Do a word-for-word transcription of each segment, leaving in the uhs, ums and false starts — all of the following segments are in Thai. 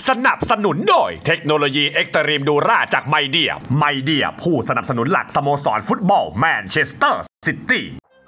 สนับสนุนโดยเทคโนโลยีเอ็กซ์ตรีมดูราจากไมเดียไมเดียผู้สนับสนุนหลักสโมสรฟุตบอลแมนเชสเตอร์ซิตี้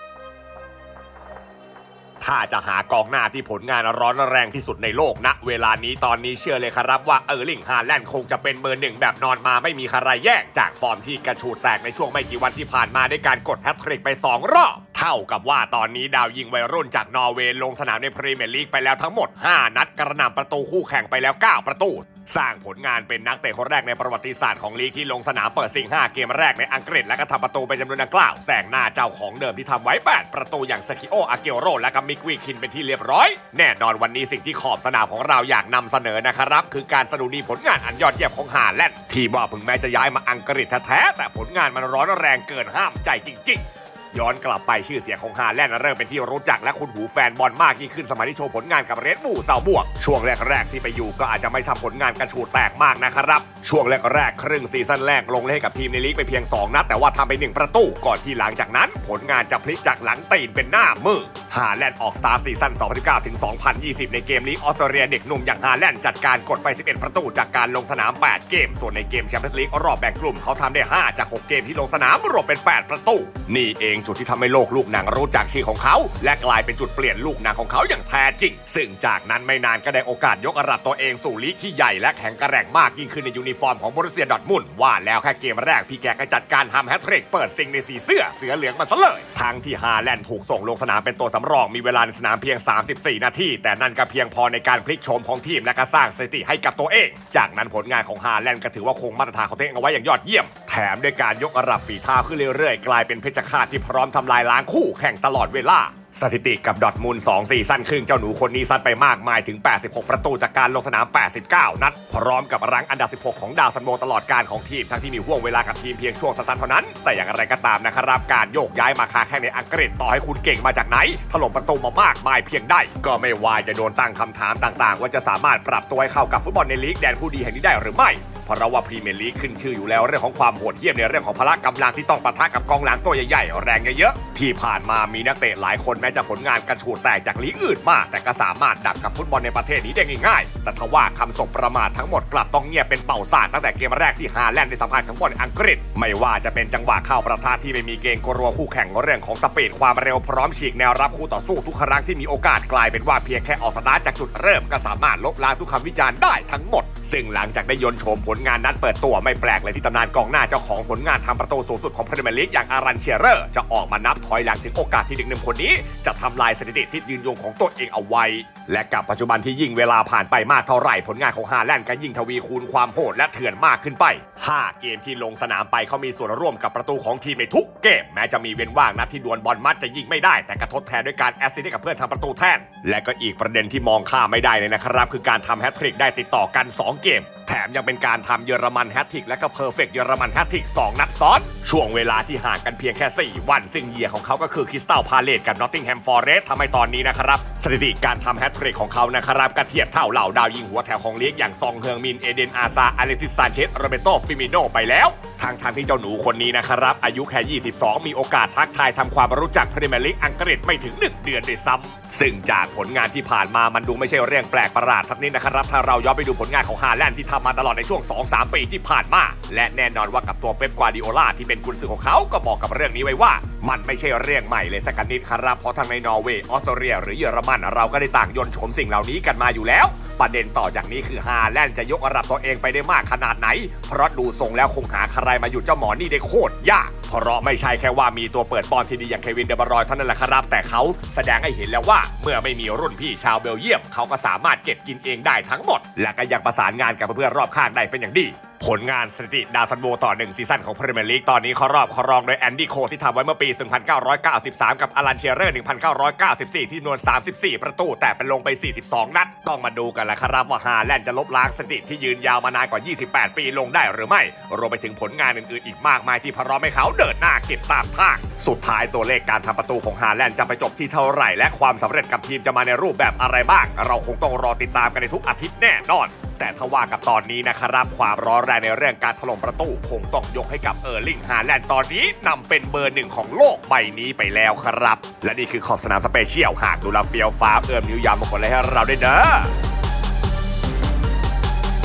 ถ้าจะหากองหน้าที่ผลงานร้อนแรงที่สุดในโลกณเวลานี้ตอนนี้เชื่อเลยครับว่าเออร์ลิงฮาแลนด์คงจะเป็นเบอร์หนึ่งแบบนอนมาไม่มีใครแย่งจากฟอร์มที่กระชูดแตกในช่วงไม่กี่วันที่ผ่านมาด้วยการกดแฮตทริกไปสองรอบเท่ากับว่าตอนนี้ดาวยิงวัยรุ่นจากนอร์เวย์ลงสนามในพรีเมียร์ลีกไปแล้วทั้งหมดห้านัดกระหน่ำประตูคู่แข่งไปแล้วเก้าประตูสร้างผลงานเป็นนักเตะคนแรกในประวัติศาสตร์ของลีกที่ลงสนามเปิดซิงห้าเกมแรกในอังกฤษและก็ทำประตูเป็นจำนวนดังกล่าวแซงหน้าเจ้าของเดิมที่ทำไว้แปดประตูอย่างเซคิโออาเกโรและก็มิกวีคินเป็นที่เรียบร้อยแน่นอนวันนี้สิ่งที่ขอบสนามของเราอยากนำเสนอนะครับคือการสดุดีผลงานอันยอดเยี่ยมของฮาแลนด์ที่ว่าถึงแม้จะย้ายมาอังกฤษแท้ๆแต่ผลงานมันร้อนแรงเกินห้ามใจจริงๆย้อนกลับไปชื่อเสียงของฮาแลนด์เริ่มเป็นที่รู้จักและคุ้นหูแฟนบอลมากยิ่งขึ้นสมัยที่โชว์ผลงานกับเรดบูลซาวบวกช่วงแรกๆที่ไปอยู่ก็อาจจะไม่ทำผลงานกระชูดแตกมากนะครับช่วงแรกๆครึ่งซีซั่นแรกลงเล่นกับทีมในลีกไปเพียงสองนัดแต่ว่าทำไปหนึ่งประตูก่อนที่หลังจากนั้นผลงานจะพลิกจากหลังตีนเป็นหน้ามือฮาแลนด์ออกสตาร์ซีซั่น สองพันสิบเก้าถึงสองพันยี่สิบ ในเกมลีกออสเตรเลียเด็กหนุ่มอย่างฮาแลนด์จัดการกดไปสิบเอ็ดประตูจากการลงสนามแปดเกมส่วนในเกมแชมเปี้ยนส์ลีกรอบแบ่งกลุ่มเขาทำได้ห้าจากหกเกมที่ลงสนามรวมเป็นแปดประตูนี่เองจุดที่ทำให้โลกลูกหนังรู้จักชื่อของเขาและกลายเป็นจุดเปลี่ยนลูกหนังของเขาอย่างแท้จริงซึ่งจากนั้นไม่นานก็ได้โอกาสยกระดับตัวเองสู่ลีกที่ใหญ่และแข็งแกร่งมากยิ่งขึ้นในยูนิฟอร์มของบรูเซียดอร์ทมุนด์ว่าแล้วแค่เกมแรกพี่แกก็จัดการทำแฮตทริกเปิดซิงในสีเสื้อเสือเหลืองมาซะเลยทั้งที่ฮาแลนด์ถูกส่งลงสนามเป็นตัวสำรองมีเวลาในสนามเพียงสามสิบสี่นาทีแต่นั่นก็เพียงพอในการพลิกโฉมของทีมและก็สร้างสถิติให้กับตัวเองจากนั้นผลงานของฮาแลนด์ก็ถือว่าคงมาตรฐานของตัวเองเอาไว้อย่างยอดเยี่ยมแถมด้วยการยกระดับฝีเท้าขึ้นเรื่อยๆกลายเป็นเพชฌฆาตที่พร้อมทำลายล้างคู่แข่งตลอดเวลาสถิติกับดอร์ทมุนด์สองซีซั่นครึ่งเจ้าหนูคนนี้ซัดไปมากมายถึงแปดสิบหกประตูจากการลงสนามแปดสิบเก้านัดพร้อมกับรั้งอันดับสิบหกของดาวซันโวตลอดการของทีมทั้งที่มีห่วงเวลากับทีมเพียงช่วงสั้นๆเท่านั้นแต่อย่างไรก็ตามนะครับการโยกย้ายมาค้าแข่งในอังกฤษต่อให้คุณเก่งมาจากไหนถล่มประตูมามากมายเพียงใดก็ไม่ว่าจะโดนตั้งคำถามต่างๆว่าจะสามารถปรับตัวให้เข้ากับฟุตบอลในลีกแดนผู้ดีแห่งนี้ได้หรือไม่เพราะว่าพรีเมียร์ลีกขึ้นชื่ออยู่แล้วเรื่องของความโหดเหี้ยมในเรื่องของพละกำลังที่ต้องปะทะกับกองหลังตัวใหญ่ๆแรงเยอะๆที่ผ่านมามีนักเตะหลายคนแม้จะผลงานกระชูดแตกจากลีกอื่นมากแต่ก็สามารถดักกับฟุตบอลในประเทศนี้ได้ง่ายๆแต่ทว่าคำสบประมาททั้งหมดกลับต้องเงียบเป็นเป่าซ่านตั้งแต่เกมแรกที่ฮาแลนด์ได้สัมผัสของบอลอังกฤษไม่ว่าจะเป็นจังหวะเข้าประทะที่ไม่มีเกณฑ์กลัวคู่แข่งเรื่องของสปีดความเร็วพร้อมฉีกแนวรับคู่ต่อสู้ทุกครั้งที่มีโอกาสกลายเป็นว่าเพียงแค่ออกสตาร์ทจากจุดเริ่มก็สามารถลบล้างทุกคำวิจารณ์ได้ทั้งหมดซึ่งหลังจากได้ยนต์โฉมผลงานนัดเปิดตัวไม่แปลกเลยที่ตำนานกองหน้าเจ้าของผลงานทำประตูสูงสุดของพรีเมียร์ลีกอย่างอารันเชียเรอร์จะออกมานับถอยหลังถึงโอกาสที่เด็กหนุ่มคนนี้จะทำลายสถิติที่ยืนยงของตัวเองเอาไว้และกับปัจจุบันที่ยิ่งเวลาผ่านไปมากเท่าไหร่ผลงานของฮาแลนด์ก็ยิ่งทวีคูณความโหดและเถื่อนมากขึ้นไปห้าเกมที่ลงสนามไปเขามีส่วนร่วมกับประตูของทีมในทุกเกมแม้จะมีเว้นว่างนัดที่ดวลบอลมัดจะยิงไม่ได้แต่กระทดแทนด้วยการแอสซิสต์ให้กับเพื่อนทำประตูแทนและก็อีกประเด็นที่มองข้ามไม่ได้เลยนะครับคือการทำแฮตทริกได้ติดต่อกันสองเกมแถมยังเป็นการทำเยอรมันแฮตทริกและก็เพอร์เฟกต์เยอรมันแฮตทริกสองนัดซ้อนช่วงเวลาที่ห่างกันเพียงแค่สี่วันซึ่งเหยื่อของเขาก็คือคริสตัลพาเลซกับนอตติงแฮมฟอเรสต์ทำให้ตอนนี้นะครับสถิติการทำแฮตทริกของเขานะครับก็เทียบเท่าเหล่าดาวยิงหัวแถวของลีกอย่างซองเฮืองมินเอเดนอาซาอเลซิสซานเชสโรเบโตฟิมิโนไปแล้วทางทางที่เจ้าหนูคนนี้นะครับอายุแค่ยี่สิบสองมีโอกาสทักทายทำความรู้จักพรีเมียร์ลีกอังกฤษไม่ถึงหนึ่งเดือนด้วยซ้ำซึ่งจากผลงานที่ผ่านมามันดูไม่ใช่เรื่องแปลกประหลาดทักนิดนะครับถ้าเราย้อนไปดูผลงานของฮาแลนด์ที่ทำมาตลอดในช่วง สองถึงสาม ปีที่ผ่านมาและแน่นอนว่ากับตัวเป๊ป กวาร์ดิโอลาที่เป็นกุนซือของเขาก็บอกกับเรื่องนี้ไว้ว่ามันไม่ใช่เรื่องใหม่เลยสักนิดครับเพราะทั้งในนอร์เวย์ออสเตรเลียหรือเยอรมันเราก็ได้ต่างยนต์โฉมสิ่งเหล่านี้กันมาอยู่แล้วประเด็นต่อจากนี้คือฮาแลนด์จะยกระดับตัวเองไปได้มากขนาดไหนเพราะดูทรงแล้วคงหาใครมาอยู่เจ้าหมอนี่ได้โคตรยากเพราะไม่ใช่แค่ว่ามีตัวเปิดบอลที่ดีอย่างเควินเดบรอยเท่านั้นแหละครับแต่เขาแสดงให้เห็นแล้วว่าเมื่อไม่มีรุ่นพี่ชาวเบลเยียมเขาก็สามารถเก็บกินเองได้ทั้งหมดและก็ยังประสานงานกับเพื่อนรอบข้างได้เป็นอย่างดีผลงานสถิติดาวซันโวต่อหนึ่งซีซั่นของพรีเมียร์ลีกตอนนี้เขารอบเขารองโดยแอนดี้โคที่ทำไว้เมื่อปีหนึ่งพันเก้าร้อยเก้าสิบสามกับอารันเชียเรอร์หนึ่งพันเก้าร้อยเก้าสิบสี่ที่จำนวนสามสิบสี่ประตูแต่เป็นลงไปสี่สิบสองนัดต้องมาดูกันละครับว่าฮาแลนด์จะลบล้างสถิติที่ยืนยาวมานานกว่ายี่สิบแปดปีลงได้หรือไม่รวมไปถึงผลงานอื่นๆอีกมากมายที่พร้อมให้เขาเดินหน้าเก็บตามทางสุดท้ายตัวเลขการทำประตูของฮาแลนด์จะไปจบที่เท่าไหร่และความสำเร็จกับทีมจะมาในรูปแบบอะไรบ้างเราคงต้องรอติดตามกันในทุกอาทิตย์แน่นอนแต่ถ้าว่ากับตอนนี้นะครับความร้อนแรงในเรื่องการถล่มประตูคงต้องยกให้กับเออร์ลิงฮาแลนด์ตอนนี้นำเป็นเบอร์หนึ่งของโลกใบนี้ไปแล้วครับและนี่คือขอบสนามสเปเชียลหากดูแลเฟียวฟ้าเอื้อมนิ้วยาวมากกว่าเลยให้เราได้เด้อ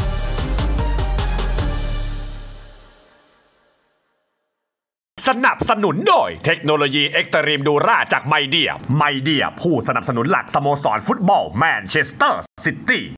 สนับสนุนโดยเทคโนโลยีเอ็กซ์ตรีมดูราจากไมเดียไมเดียผู้สนับสนุนหลักสโมสรฟุตบอลแมนเชสเตอร์ซิตี้